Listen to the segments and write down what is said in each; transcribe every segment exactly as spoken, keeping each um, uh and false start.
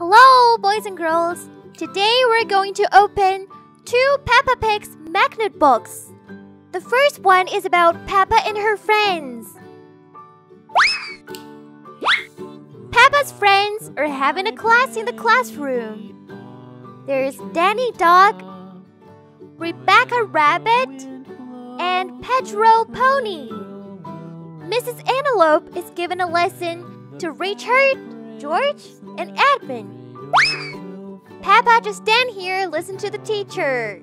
Hello, boys and girls! Today we're going to open two Peppa Pig's magnet books. The first one is about Peppa and her friends. Peppa's friends are having a class in the classroom. There's Danny Dog, Rebecca Rabbit, and Pedro Pony. Missus Antelope is given a lesson to Richard, George, and Edmund. Peppa just stand here, listen to the teacher.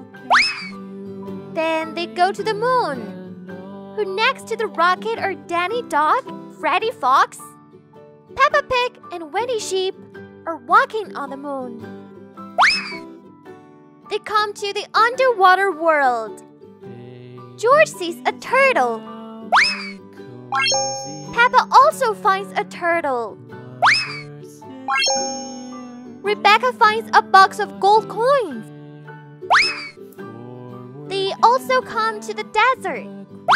Then they go to the moon. Who next to the rocket are Danny Dog, Freddy Fox, Peppa Pig, and Wendy Sheep are walking on the moon. They come to the underwater world. George sees a turtle. Peppa also finds a turtle. Rebecca finds a box of gold coins. They also come to the desert.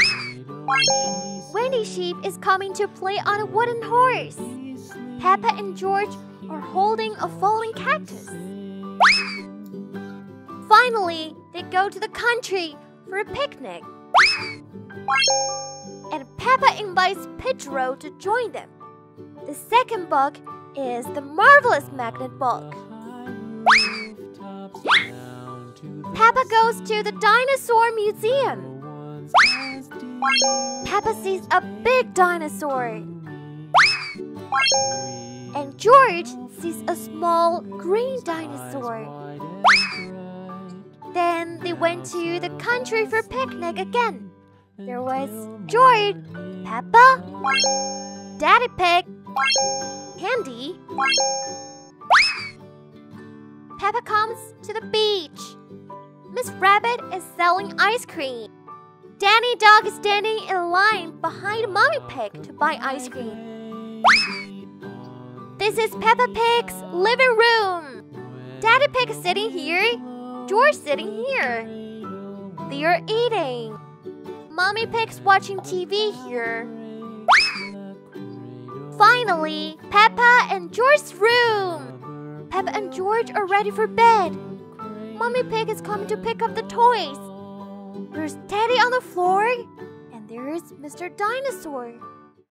Wendy Sheep is coming to play on a wooden horse. Peppa and George are holding a falling cactus. Finally, they go to the country for a picnic. And Peppa invites Pedro to join them. The second book is the Marvelous Magnet Book. Peppa goes to the Dinosaur Museum. Peppa sees a big dinosaur. And George sees a small green dinosaur. Then they went to the country for picnic again. There was George, Peppa, Daddy Pig, Candy. Peppa comes to the beach. Miss Rabbit is selling ice cream. Danny Dog is standing in line behind Mommy Pig to buy ice cream. This is Peppa Pig's living room. Daddy Pig is sitting here. George sitting here. They are eating. Mommy Pig's watching T V here. Finally, Peppa and George's room. Peppa and George are ready for bed. Mommy Pig is coming to pick up the toys. There's Teddy on the floor, and there's Mister Dinosaur.